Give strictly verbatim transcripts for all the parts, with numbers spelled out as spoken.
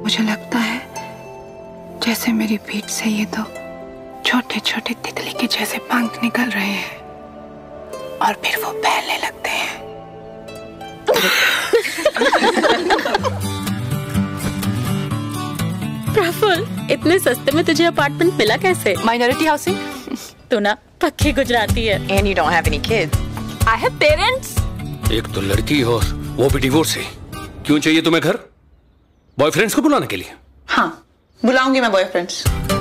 मुझे लगता है जैसे मेरी पीठ से ये दो छोटे छोटे तितली के जैसे पंख निकल रहे हैं और फिर वो फैलने लगते हैं। प्रफुल्ल, इतने सस्ते में तुझे अपार्टमेंट मिला कैसे? Minority housing. तू ना पक्की गुजराती है। And you don't have any kids. I have parents. एक तो लड़की और वो भी डिवोर्स है। क्यों चाहिए तुम्हें घर? बॉयफ्रेंड्स को बुलाने के लिए? हाँ, बुलाऊंगी मैं boyfriends.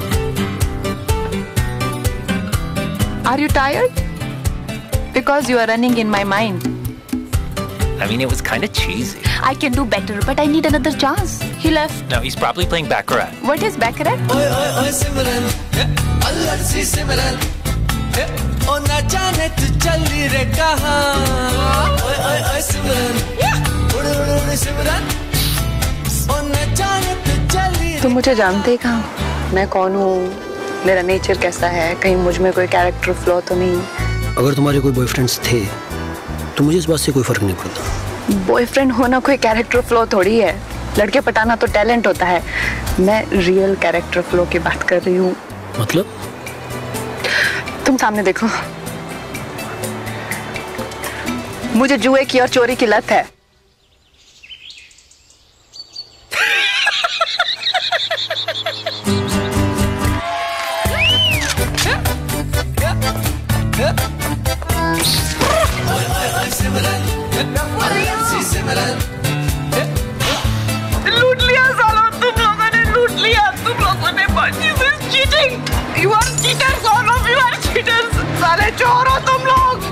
Are you tired? Because you are running in my mind. I mean, it was kind of cheesy. I can do better, but I need another chance. He left. No, he's probably playing Baccarat. What is Baccarat? ओए ओए ओए सिमरन, अल्लड़ सी सिमरन, ओ ना जाने तू चली रे कहाँ। ओए ओए ओए सिमरन, उड़ उड़ उड़ सिमरन, ओ ना जाने तू चली। तुम मुझे जानते ही कहाँ मैं कौन हूँ, मेरा नेचर कैसा है, कहीं मुझ में कोई कैरेक्टर फ्लॉ तो नहीं। अगर तुम्हारे कोई बॉयफ्रेंड्स थे तो मुझे इस बात से कोई फर्क नहीं पड़ता। बॉयफ्रेंड होना कोई कैरेक्टर फ्लॉ थोड़ी है, लड़के पटाना तो टैलेंट होता है। मैं रियल कैरेक्टर फ्लॉ की बात कर रही हूँ। मतलब? तुम सामने देखो, मुझे जुए की और चोरी की लत है। लूट लिया सालों, तुम लोगों ने लूट लिया, तुम लोगों ने cheating. You are cheaters, all of you are cheaters, साले चोर हो तुम लोग।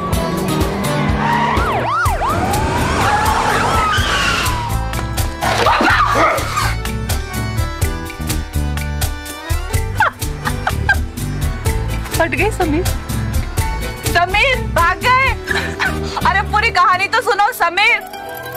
हट गए समीर। समीर भाग गए। अरे पूरी कहानी तो सुनो समीर।